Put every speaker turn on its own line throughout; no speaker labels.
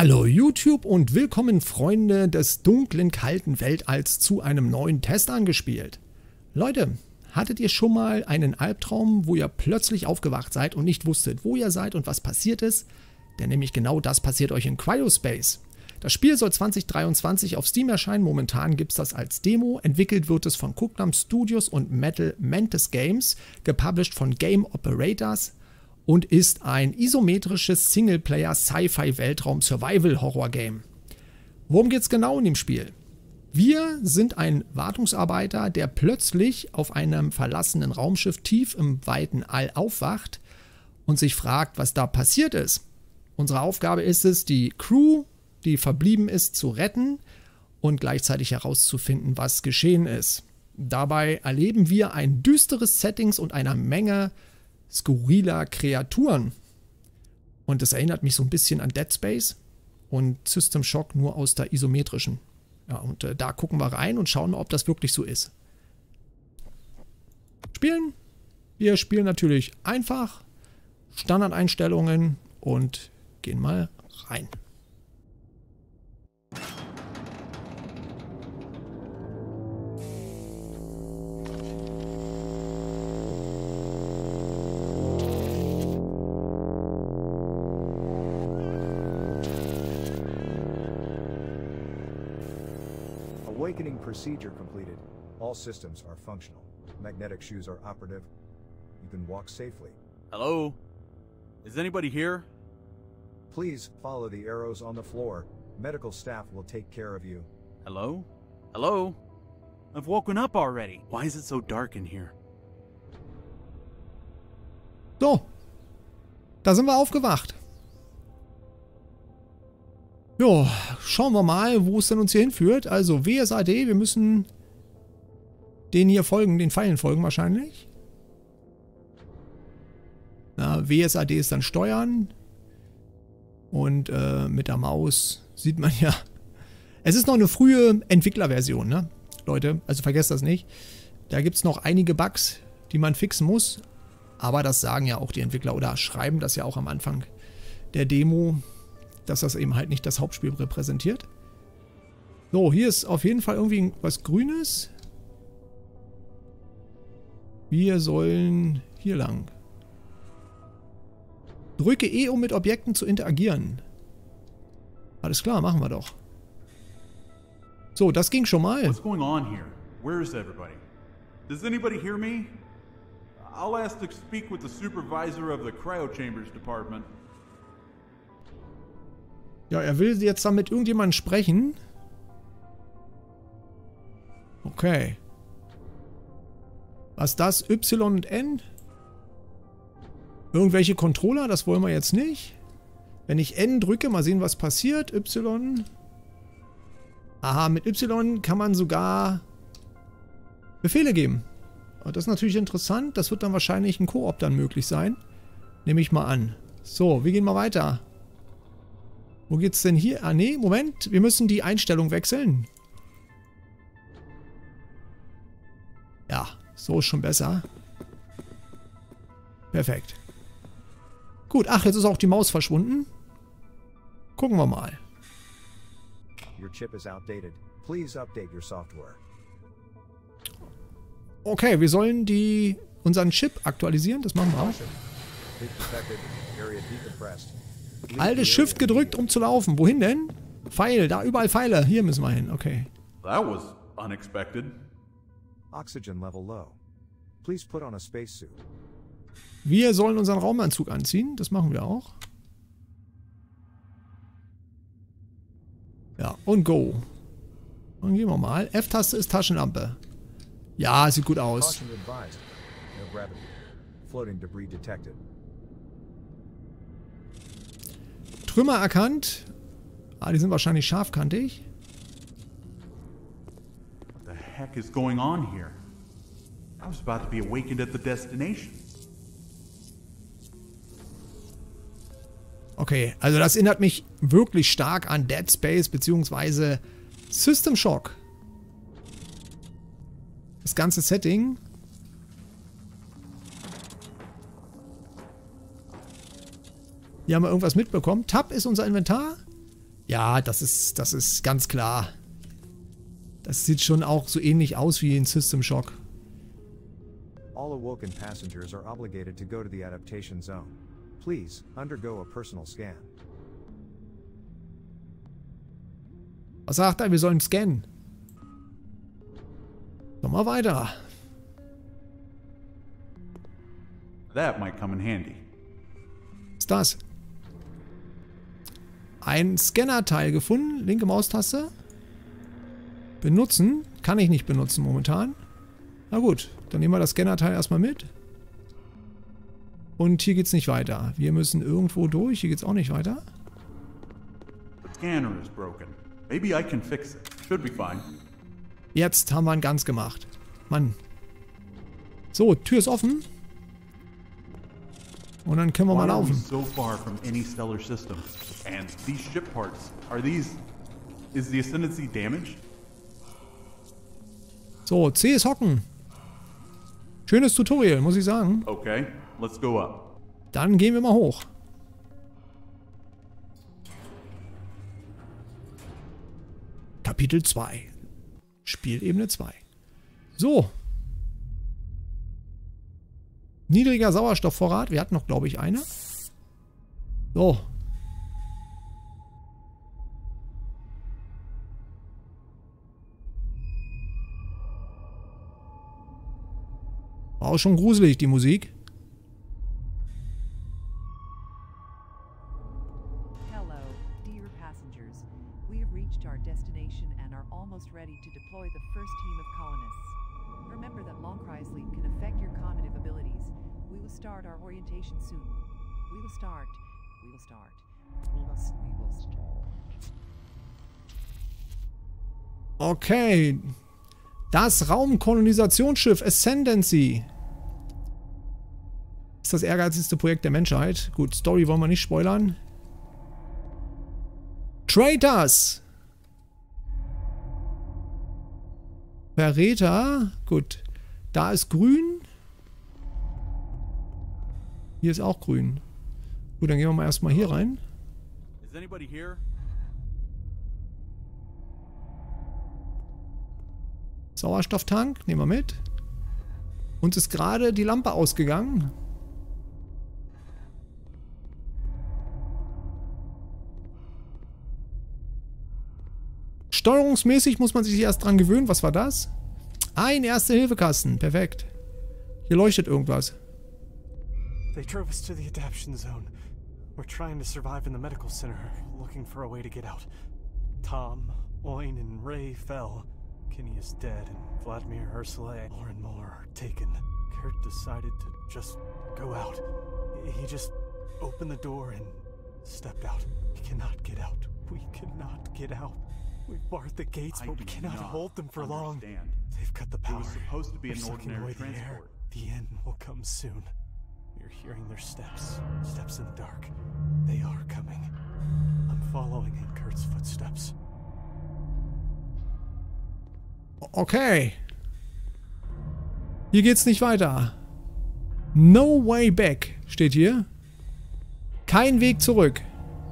Hallo YouTube und willkommen Freunde des dunklen, kalten Weltalls zu einem neuen Test angespielt. Leute, hattet ihr schon mal einen Albtraum, wo ihr plötzlich aufgewacht seid und nicht wusstet, wo ihr seid und was passiert ist? Denn nämlich genau das passiert euch in Cryospace. Das Spiel soll 2023 auf Steam erscheinen, momentan gibt es das als Demo, entwickelt wird es von Cooknam Studios und Metal Mantis Games, gepublished von Game Operators und ist ein isometrisches Singleplayer-Sci-Fi-Weltraum-Survival-Horror-Game. Worum geht es genau in dem Spiel? Wir sind ein Wartungsarbeiter, der plötzlich auf einem verlassenen Raumschiff tief im weiten All aufwacht und sich fragt, was da passiert ist. Unsere Aufgabe ist es, die Crew, die verblieben ist, zu retten und gleichzeitig herauszufinden, was geschehen ist. Dabei erleben wir ein düsteres Settings und eine Menge skurriler Kreaturen. Und das erinnert mich so ein bisschen an Dead Space und System Shock nur aus der isometrischen. Ja, und da gucken wir rein und schauen, ob das wirklich so ist. Spielen. Wir spielen natürlich einfach, Standardeinstellungen und gehen mal rein.
Awakening procedure completed. All systems are functional. Magnetic shoes are operative. You can walk safely.
Hello? Is anybody here?
Please follow the arrows on the floor. Medical staff will take care of you.
Hello? Hello? I've woken up already. Why is it so dark in here?
So, da sind wir aufgewacht. Jo, schauen wir mal, wo es denn uns hier hinführt. Also WSAD, wir müssen den hier folgen, den Pfeilen folgen wahrscheinlich. Na, WSAD ist dann Steuern. Und mit der Maus sieht man ja. Es ist noch eine frühe Entwicklerversion, ne? Leute, also vergesst das nicht. Da gibt es noch einige Bugs, die man fixen muss. Aber das sagen ja auch die Entwickler oder schreiben das ja auch am Anfang der Demo, dass das eben halt nicht das Hauptspiel repräsentiert. So, hier ist auf jeden Fall irgendwie was Grünes. Wir sollen hier lang. Drücke E, um mit Objekten zu interagieren. Alles klar, machen wir doch. So, das ging schon mal.
What's going on here? Where is everybody? Does anybody hear me? I'll ask to speak with the supervisor of the cryo chambers department.
Ja, er will jetzt da mit irgendjemandem sprechen. Okay. Was ist das? Y und N? Irgendwelche Controller? Das wollen wir jetzt nicht. Wenn ich N drücke, mal sehen, was passiert. Y. Aha, mit Y kann man sogar Befehle geben. Und das ist natürlich interessant. Das wird dann wahrscheinlich ein Koop dann möglich sein. Nehme ich mal an. So, wir gehen mal weiter. Wo geht's denn hier? Ah, nee, Moment. Wir müssen die Einstellung wechseln. Ja, so ist schon besser. Perfekt. Gut, ach, jetzt ist auch die Maus verschwunden. Gucken wir mal.
Your chip is outdated. Please update your software.
Okay, wir sollen unseren Chip aktualisieren. Das machen wir auch. Altes Shift gedrückt, um zu laufen. Wohin denn? Pfeil, da überall Pfeile. Hier müssen wir hin, okay.
That was unexpected.
Oxygen level low. Please put on a spacesuit.
Wir sollen unseren Raumanzug anziehen. Das machen wir auch. Ja, und go. Dann gehen wir mal. F-Taste ist Taschenlampe. Ja, sieht gut aus.
Caution advised. No gravity. Floating debris detected.
Trümmer erkannt. Ah, die sind wahrscheinlich scharfkantig.
What the heck is going on here? I was about to be awakened at the destination.
Okay, also das erinnert mich wirklich stark an Dead Space bzw. System Shock. Das ganze Setting. Hier haben wir irgendwas mitbekommen. Tab ist unser Inventar. Ja, das ist ganz klar. Das sieht schon auch so ähnlich aus wie in System Shock.
All awoken passengers are obligated to go to the adaptation zone. Please, undergo a personal scan.
Was sagt er? Wir sollen scannen. Komm mal weiter.
That might come in handy.
Was ist das? Ein Scannerteil gefunden. Linke Maustaste. Benutzen. Kann ich nicht benutzen momentan. Na gut, dann nehmen wir das Scannerteil erstmal mit. Und hier geht's nicht weiter. Wir müssen irgendwo durch. Hier geht's auch nicht weiter.
The scanner is broken. Maybe I can fix it. Should be fine.
Jetzt haben wir ihn ganz gemacht. Mann. So, Tür ist offen. Und dann können wir mal
Why are we
laufen.
so far from any stellar system? And these ship parts, are these... Is the Ascendancy damaged?
So, C ist hocken. Schönes Tutorial, muss ich sagen.
Okay, let's go up.
Dann gehen wir mal hoch. Kapitel 2. Spielebene 2. So. Niedriger Sauerstoffvorrat. Wir hatten noch, glaube ich, eine. So. War auch schon gruselig, die Musik.
Hello, dear passengers. We have reached our destination and are almost ready to deploy the first team of colonists. Remember that long cry sleep can affect your cognitive abilities. We will start our orientation soon. We will start. We will start. We will start.
Okay. Das Raumkolonisationsschiff Ascendancy. Ist das ehrgeizigste Projekt der Menschheit. Gut, Story wollen wir nicht spoilern. Traitors. Verräter. Gut. Da ist grün. Hier ist auch grün. Gut, dann gehen wir mal erstmal hier rein.
Is anybody here?
Sauerstofftank, nehmen wir mit. Uns ist gerade die Lampe ausgegangen. Steuerungsmäßig muss man sich erst dran gewöhnen. Was war das? Ein Erste-Hilfe-Kasten. Perfekt. Hier leuchtet irgendwas.
They drove us to the adaptation zone. We're trying to survive in the medical center, looking for a way to get out. Tom, Oin, and Ray fell. Kinney is dead, and Vladimir, Ursula, more and more are taken. Kurt decided to just go out. He just opened the door and stepped out. We cannot get out. We cannot get out. We've barred the gates,
I
but we
do
cannot
not
hold them for long.
understand.
They've cut the
It
power.
was supposed to be
We're
an
sucking
ordinary
away the air.
transport.
The end will come soon. We're hearing their steps. Steps in the dark. They are coming. I'm following in Kurt's footsteps.
Okay. Hier geht's nicht weiter. No way back steht hier. Kein Weg zurück.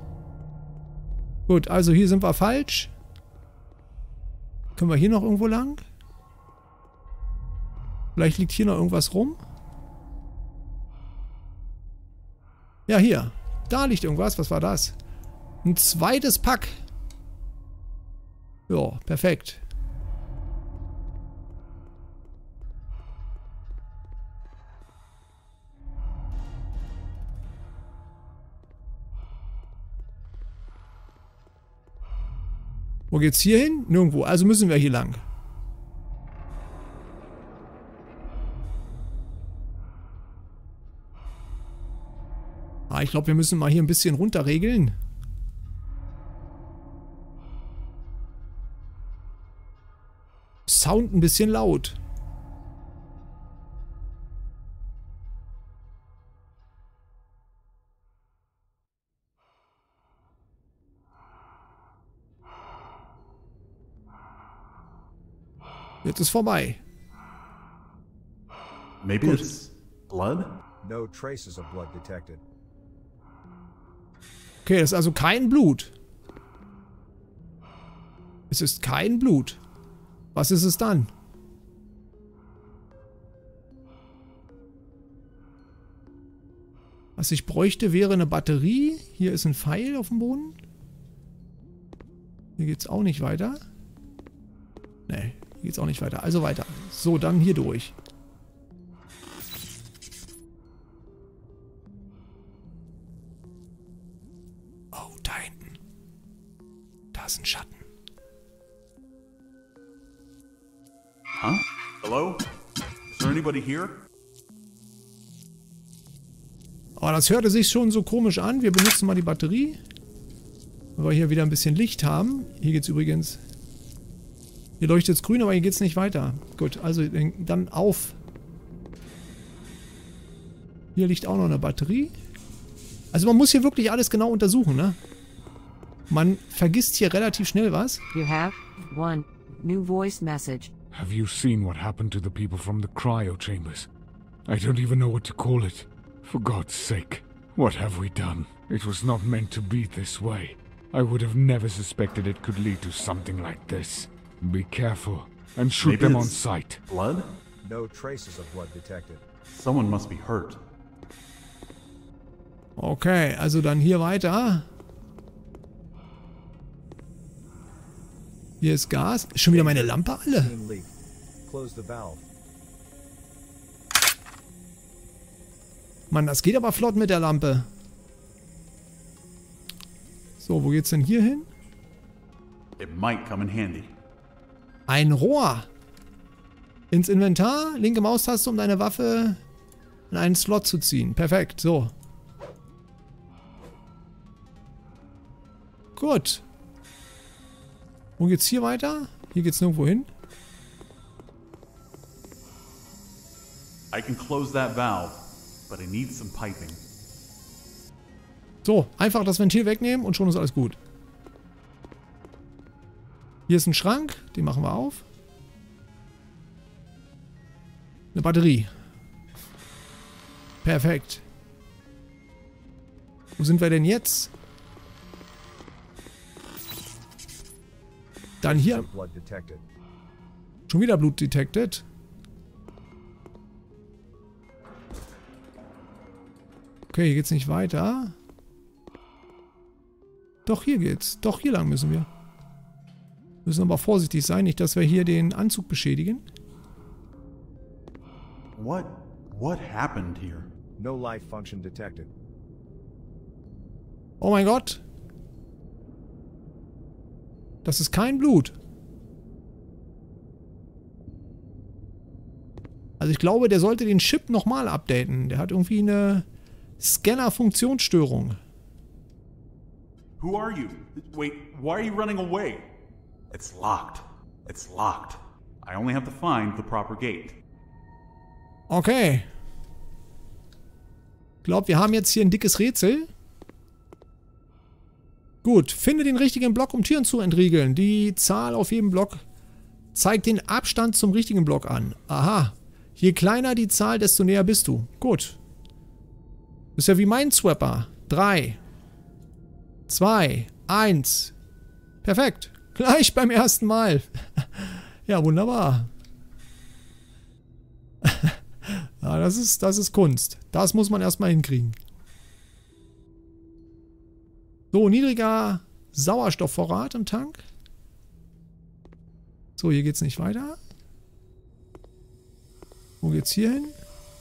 Gut, also hier sind wir falsch. Können wir hier noch irgendwo lang? Vielleicht liegt hier noch irgendwas rum. Ja, hier. Da liegt irgendwas. Was war das? Ein zweites Pack. Ja, perfekt. Wo geht's hier hin? Nirgendwo. Also müssen wir hier lang. Ah, ich glaube, wir müssen mal hier ein bisschen runterregeln. Sound ein bisschen laut. Jetzt ist vorbei.
Maybe
Good.
it's blood?
No traces of blood detected.
Okay, das ist also kein Blut. Es ist kein Blut. Was ist es dann? Was ich bräuchte, wäre eine Batterie. Hier ist ein Pfeil auf dem Boden. Hier geht's auch nicht weiter. Nee, hier geht's auch nicht weiter. Also weiter. So, dann hier durch. Oh, da hinten. Da ist ein Schatten.
Huh? Hello? Is there anybody here?
Aber das hörte sich schon so komisch an. Wir benutzen mal die Batterie. Weil wir hier wieder ein bisschen Licht haben. Hier geht's übrigens... Hier leuchtet es grün, aber hier geht's nicht weiter. Gut, also dann auf. Hier liegt auch noch eine Batterie. Also man muss hier wirklich alles genau untersuchen, ne? Man vergisst hier relativ schnell was.
You have one new voice message.
Have you seen what happened to the people from the cryo chambers? I don't even know what to call it. For God's sake, what have we done? It was not meant to be this way. I would have never suspected it could lead to something like this. Be careful and shoot
Maybe
them on
it's
sight.
Blood?
No traces of blood detected.
Someone must be hurt.
Okay, also dann hier weiter. Hier ist Gas. Ist schon wieder meine Lampe alle?
Clean leak. Close the valve.
Mann, das geht aber flott mit der Lampe. So, wo geht's denn hier hin?
It might come in handy.
Ein Rohr. Ins Inventar, linke Maustaste, um deine Waffe in einen Slot zu ziehen. Perfekt, so. Gut. Wo geht's hier weiter? Hier geht's nirgendwo hin.
I can close that valve, but I need some piping.
So, einfach das Ventil wegnehmen und schon ist alles gut. Hier ist ein Schrank, den machen wir auf. Eine Batterie. Perfekt. Wo sind wir denn jetzt? Dann hier.
Blood detected.
Schon wieder Blut detected. Okay, hier geht's nicht weiter. Doch, hier geht's. Doch, hier lang müssen wir. Müssen aber vorsichtig sein, nicht, dass wir hier den Anzug beschädigen.
What happened here?
No life function detected.
Oh mein Gott. Das ist kein Blut. Also ich glaube, der sollte den Chip nochmal updaten. Der hat irgendwie eine Scanner-Funktionsstörung.
Who are you? Wait, why are you running away? It's locked. It's locked. I only have to find the proper gate.
Okay. Ich glaube, wir haben jetzt hier ein dickes Rätsel. Gut, finde den richtigen Block, um Türen zu entriegeln. Die Zahl auf jedem Block zeigt den Abstand zum richtigen Block an. Aha. Je kleiner die Zahl, desto näher bist du. Gut. Ist ja wie mein Swapper. 3, 2, 1. Perfekt. Gleich beim ersten Mal. Ja, wunderbar. Ja, das ist Kunst. Das muss man erstmal hinkriegen. So, niedriger Sauerstoffvorrat im Tank. So, hier geht's nicht weiter. Wo geht's hier hin?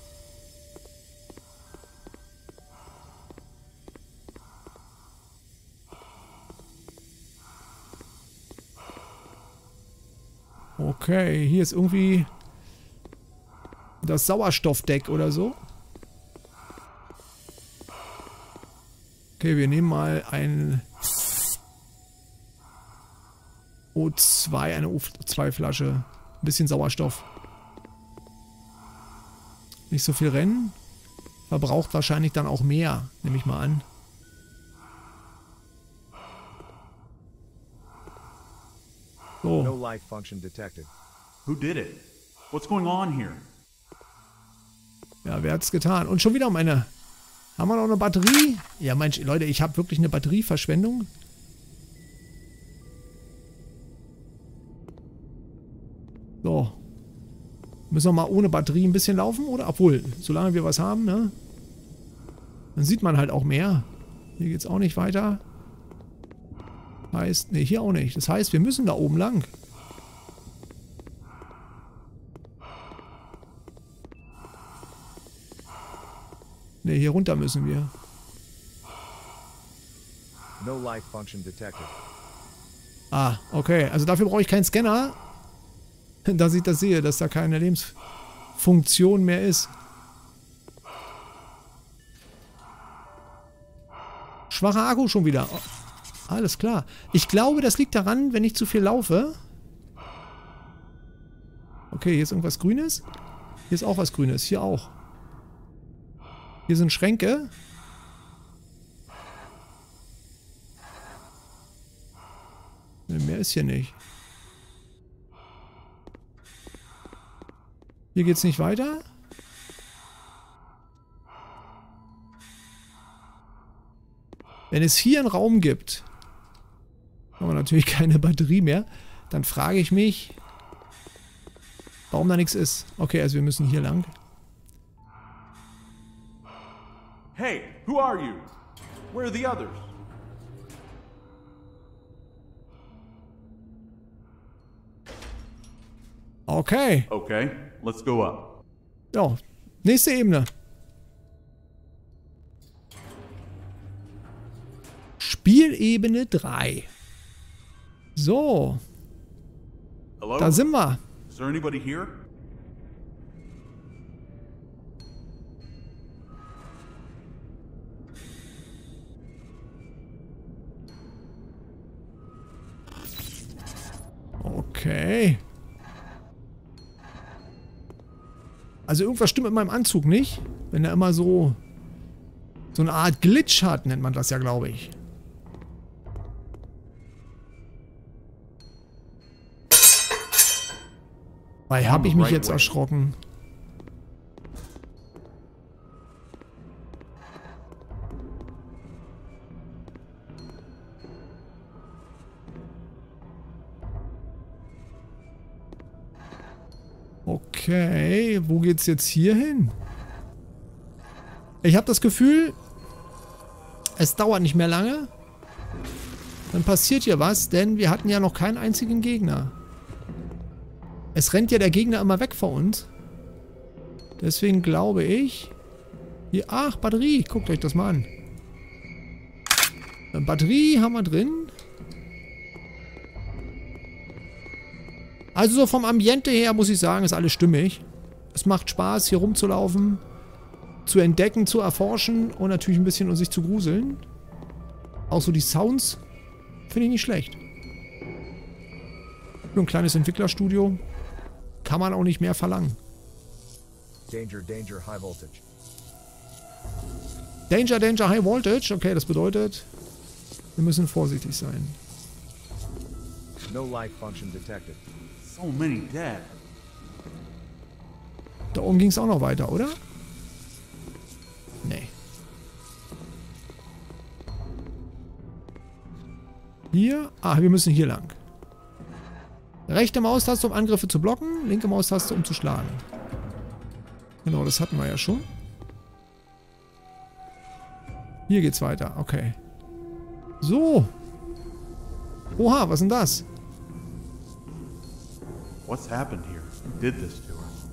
Okay, hier ist irgendwie das Sauerstoffdeck oder so. Okay, wir nehmen mal ein O2, eine O2-Flasche. Ein bisschen Sauerstoff. Nicht so viel rennen. Verbraucht wahrscheinlich dann auch mehr, nehme ich mal an. So.
No life function detected.
Who did it? What's going on here?
Ja, wer hat's getan? Und schon wieder meine... Haben wir noch eine Batterie? Ja, Mensch, Leute, ich habe wirklich eine Batterieverschwendung. So. Müssen wir mal ohne Batterie ein bisschen laufen, oder? Obwohl, solange wir was haben, ne? Dann sieht man halt auch mehr. Hier geht's auch nicht weiter. Heißt, ne, hier auch nicht. Das heißt, wir müssen da oben lang. Ne, hier runter müssen wir.
No life function detected.
Ah, okay. Also dafür brauche ich keinen Scanner. Dass ich das sehe, dass da keine Lebensfunktion mehr ist. Schwacher Akku schon wieder. Oh, alles klar. Ich glaube, das liegt daran, wenn ich zu viel laufe. Okay, hier ist irgendwas Grünes. Hier ist auch was Grünes. Hier auch. Hier sind Schränke. Mehr ist hier nicht. Hier geht's nicht weiter. Wenn es hier einen Raum gibt, haben wir natürlich keine Batterie mehr, dann frage ich mich, warum da nichts ist. Okay, also wir müssen hier lang.
Hey, who are you? Where are the others?
Okay.
Okay, let's go up.
Ja, nächste Ebene. Spielebene 3. So,
Hello?
da sind wir.
Is there anybody here?
Okay. Also irgendwas stimmt mit meinem Anzug nicht. Wenn er immer so eine Art Glitch hat, nennt man das ja, glaube ich. Weil habe ich mich jetzt erschrocken. Okay, wo geht's jetzt hier hin? Ich habe das Gefühl, es dauert nicht mehr lange. Dann passiert hier was, denn wir hatten ja noch keinen einzigen Gegner. Es rennt ja der Gegner immer weg vor uns. Deswegen glaube ich... Hier, ach, Batterie. Guckt euch das mal an. Batterie haben wir drin. Also so vom Ambiente her muss ich sagen, ist alles stimmig. Es macht Spaß, hier rumzulaufen, zu entdecken, zu erforschen und natürlich ein bisschen um sich zu gruseln. Auch so die Sounds finde ich nicht schlecht. Nur ein kleines Entwicklerstudio. Kann man auch nicht mehr verlangen.
Danger, danger, high voltage.
Danger, danger, high voltage. Okay, das bedeutet, wir müssen vorsichtig sein.
No life function detected.
So many dead.
Da oben ging es auch noch weiter, oder? Nee. Hier? Ah, wir müssen hier lang. Rechte Maustaste, um Angriffe zu blocken. Linke Maustaste, um zu schlagen. Genau, das hatten wir ja schon. Hier geht's weiter. Okay. So. Oha, was ist denn das?
What's happened here? Who did this to us?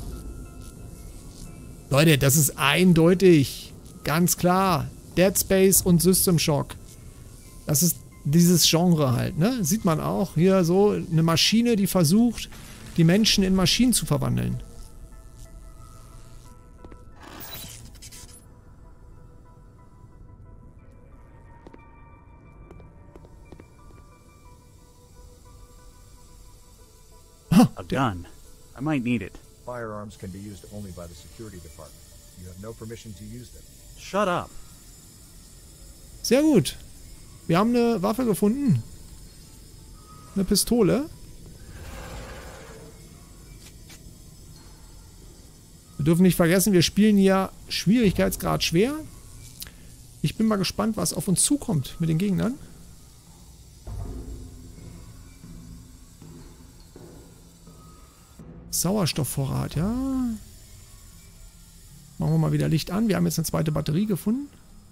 Leute, das ist eindeutig. Ganz klar. Dead Space und System Shock. Das ist dieses Genre halt, ne? Sieht man auch. Hier so eine Maschine, die versucht, die Menschen in Maschinen zu verwandeln.
A gun. I might need it.
Firearms can be used only by the security department. You have no permission to use them.
Shut up.
Sehr gut. Wir haben eine Waffe gefunden. Eine Pistole. Wir dürfen nicht vergessen, wir spielen hier Schwierigkeitsgrad schwer. Ich bin mal gespannt, was auf uns zukommt mit den Gegnern. Sauerstoffvorrat, ja. Machen wir mal wieder Licht an. Wir haben jetzt eine zweite Batterie gefunden.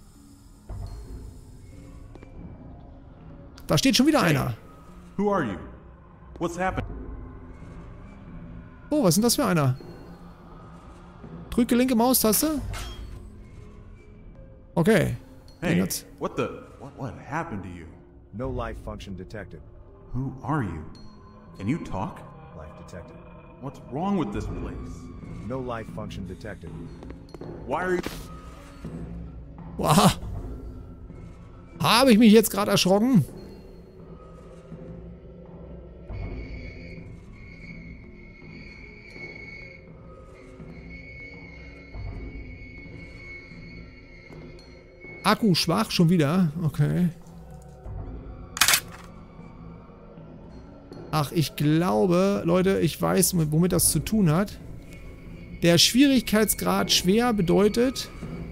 Da steht schon wieder einer.
Who are you? What's happened?
Oh, was ist denn das für einer? Drücke linke Maustaste. Okay.
Hey,
Den hat's-
what happened to you?
No life function detected.
Who are you? Can you talk?
Life detected.
What's wrong with this place?
No life function detected.
Why are you...
Wow. Habe ich mich jetzt gerade erschrocken? Akku schwach, schon wieder. Okay. Ach, ich glaube, Leute, ich weiß, womit das zu tun hat. Der Schwierigkeitsgrad schwer bedeutet,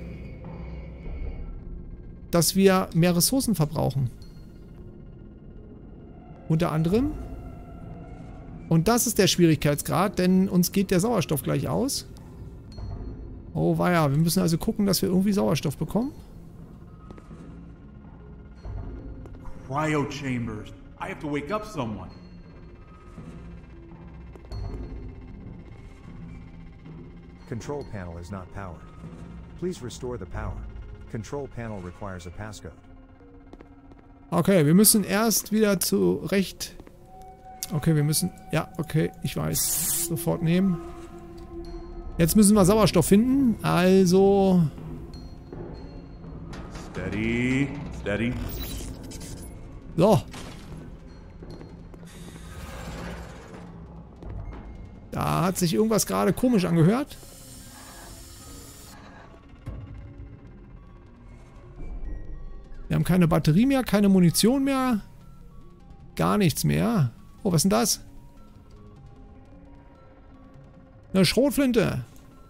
dass wir mehr Ressourcen verbrauchen. Unter anderem. Und das ist der Schwierigkeitsgrad, denn uns geht der Sauerstoff gleich aus. Oh weia, wir müssen also gucken, dass wir irgendwie Sauerstoff bekommen.
Cryo chambers. I have to wake up someone.
Control panel is not powered. Please restore the power. Control panel requires a passcode.
Okay, wir müssen erst wieder zurecht... Okay, wir müssen... Ja, okay, ich weiß. Sofort nehmen. Jetzt müssen wir Sauerstoff finden. Also...
Steady, steady.
So. Da hat sich irgendwas gerade komisch angehört. Wir haben keine Batterie mehr, keine Munition mehr. Gar nichts mehr. Oh, was ist denn das? Eine Schrotflinte.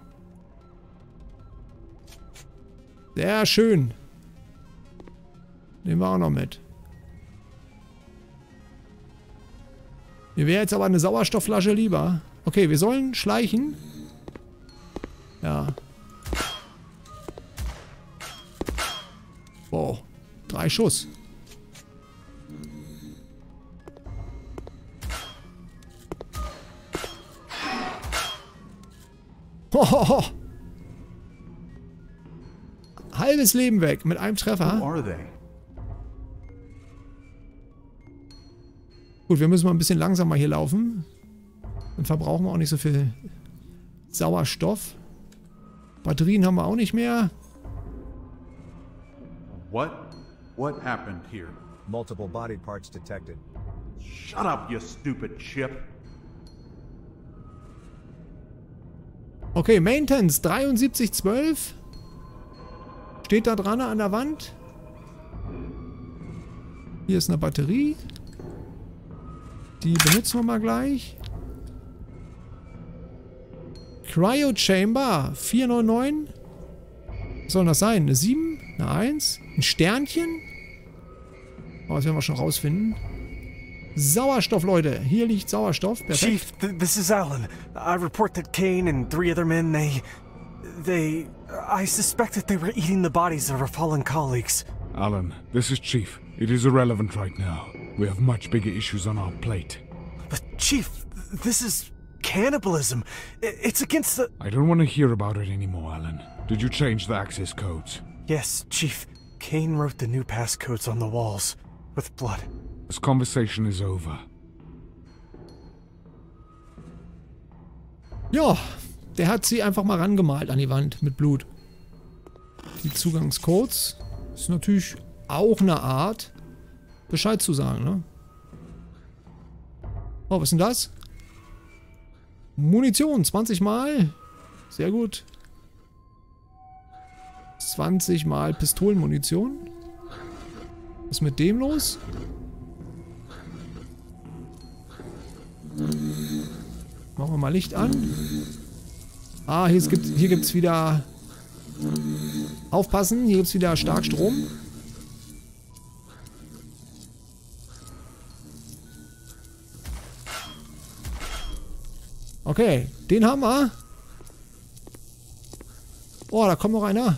Sehr schön. Nehmen wir auch noch mit. Mir wäre jetzt aber eine Sauerstoffflasche lieber. Okay, wir sollen schleichen. Ja. Boah. 3 Schuss. Hohoho. Halbes Leben weg mit einem
Who
Treffer.
are they?
Gut, wir müssen mal ein bisschen langsamer hier laufen. Dann verbrauchen wir auch nicht so viel Sauerstoff. Batterien haben wir auch nicht mehr.
What happened here?
Multiple body parts detected.
Shut up, you stupid chip.
Okay, Maintenance 7312. Steht da dran an der Wand. Hier ist eine Batterie. Die benutzen wir mal gleich. Cryo Chamber 499. Was soll das sein? Eine 7? Eine 1? Ein Sternchen? Oh, das werden wir schon rausfinden. Sauerstoff, Leute. Hier liegt Sauerstoff. Perfekt.
Chief, this is Alan. I report that Kane and 3 other men, I suspect that they were eating the bodies of our fallen colleagues.
Alan, this is Chief. It is irrelevant right now. We have much bigger issues on our plate.
But Chief, this is cannibalism. It's against the...
I don't want to hear about it anymore, Alan. Did you change the access codes?
Yes, Chief. Kane wrote the new passcodes on the walls. With blood.
This conversation is over.
Ja, der hat sie einfach mal rangemalt an die Wand mit Blut. Die Zugangscodes ist natürlich auch eine Art, Bescheid zu sagen, ne? Oh, was ist denn das? Munition, 20 Mal. Sehr gut. 20 Mal Pistolenmunition. Was ist mit dem los? Machen wir mal Licht an. Ah, hier gibt's wieder... Aufpassen, hier gibt's wieder Starkstrom. Okay, den haben wir. Oh, da kommt noch einer.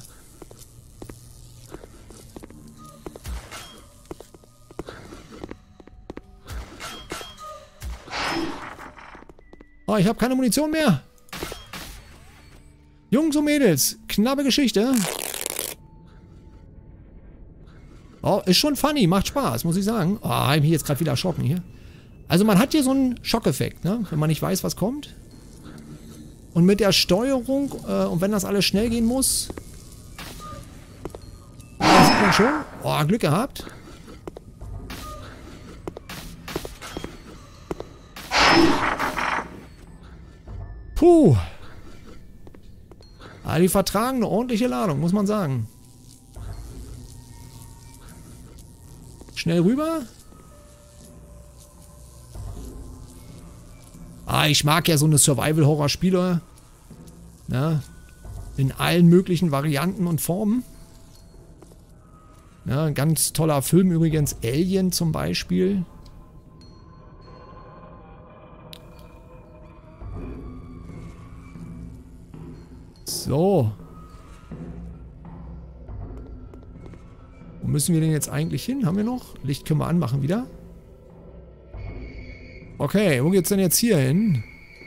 Oh, ich habe keine Munition mehr. Jungs und Mädels, knappe Geschichte. Oh, ist schon funny, macht Spaß, muss ich sagen. Oh, hab ich mich jetzt gerade wieder erschrocken hier. Also man hat hier so einen Schockeffekt, ne? Wenn man nicht weiß, was kommt. Und mit der Steuerung, und wenn das alles schnell gehen muss. Das sieht man schon. Oh, Glück gehabt. Puh. Ah, die vertragen eine ordentliche Ladung, muss man sagen. Schnell rüber. Ah, ich mag ja so eine Survival-Horror-Spiele. Ja, in allen möglichen Varianten und Formen. Ja, ein ganz toller Film übrigens. Alien zum Beispiel. So. Wo müssen wir denn jetzt eigentlich hin? Haben wir noch? Licht können wir anmachen wieder. Okay, wo geht's denn jetzt hier hin?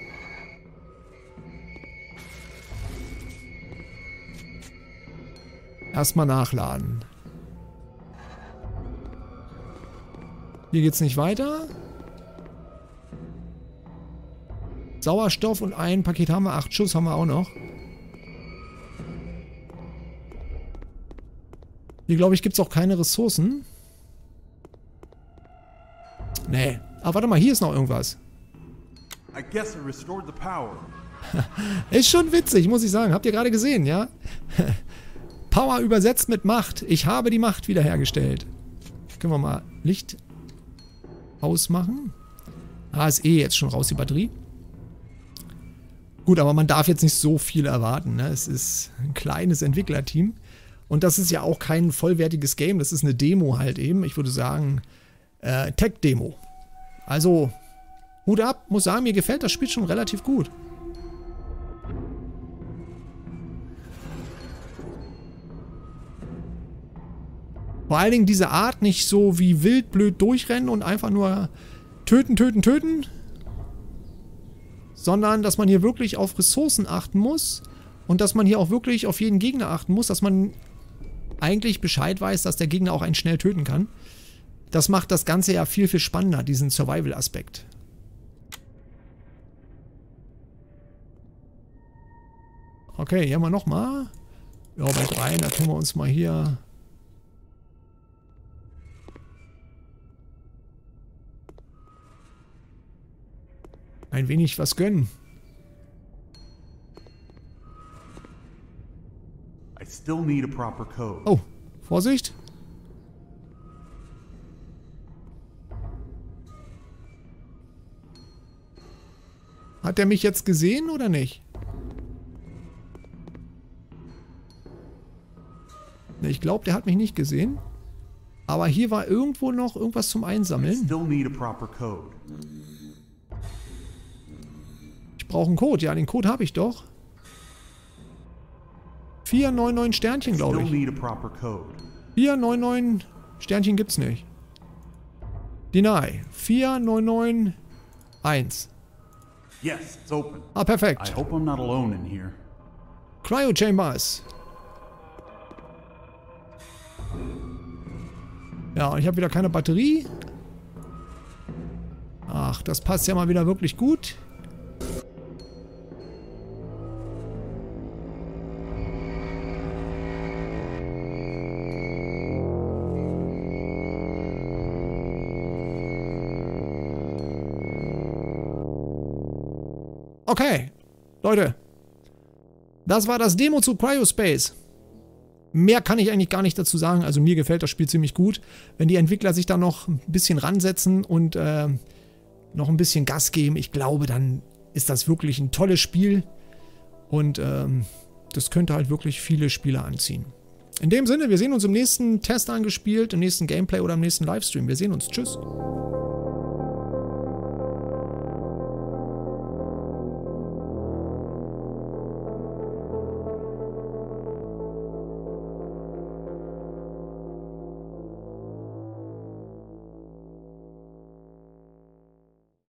Erstmal nachladen. Hier geht's nicht weiter. Sauerstoff und ein Paket haben wir. 8 Schuss haben wir auch noch. Hier, glaube ich, gibt es auch keine Ressourcen. Nee. Aber warte mal, hier ist noch irgendwas.
I guess it restored the power.
Ist schon witzig, muss ich sagen. Habt ihr gerade gesehen, ja? Power übersetzt mit Macht. Ich habe die Macht wiederhergestellt. Können wir mal Licht ausmachen. Ah, ist eh jetzt schon raus, die Batterie. Gut, aber man darf jetzt nicht so viel erwarten, ne? Es ist ein kleines Entwicklerteam. Und das ist ja auch kein vollwertiges Game. Das ist eine Demo halt eben. Ich würde sagen, Tech-Demo. Also, Hut ab. Muss sagen, mir gefällt das Spiel schon relativ gut. Vor allen Dingen diese Art, nicht so wie wild blöd durchrennen und einfach nur töten, töten, töten. Sondern, dass man hier wirklich auf Ressourcen achten muss. Und dass man hier auch wirklich auf jeden Gegner achten muss. Dass man eigentlich Bescheid weiß, dass der Gegner auch einen schnell töten kann. Das macht das Ganze ja viel, viel spannender, diesen Survival-Aspekt. Okay, hier haben wir nochmal. Ja, bei 3, da können wir uns mal hier... ein wenig was gönnen.
I still need a proper code.
Oh, Vorsicht. Hat er mich jetzt gesehen oder nicht? Ne, ich glaube, der hat mich nicht gesehen. Aber hier war irgendwo noch irgendwas zum Einsammeln.
Still need a proper code.
Ich brauche einen Code. Ja, den Code habe ich doch. 499 Sternchen, glaube ich. 499 Sternchen gibt's nicht. Deny. 4991.
Yes, it's open.
Ah, perfekt.
I hope I'm not alone in here.
Cryo Chambers. Ja, und ich habe wieder keine Batterie. Ach, das passt ja mal wieder wirklich gut. Okay, Leute, das war das Demo zu Cryospace. Mehr kann ich eigentlich gar nicht dazu sagen, also mir gefällt das Spiel ziemlich gut. Wenn die Entwickler sich da noch ein bisschen ransetzen und noch ein bisschen Gas geben, ich glaube, dann ist das wirklich ein tolles Spiel und das könnte halt wirklich viele Spieler anziehen. In dem Sinne, wir sehen uns im nächsten Test angespielt, im nächsten Gameplay oder im nächsten Livestream. Wir sehen uns. Tschüss.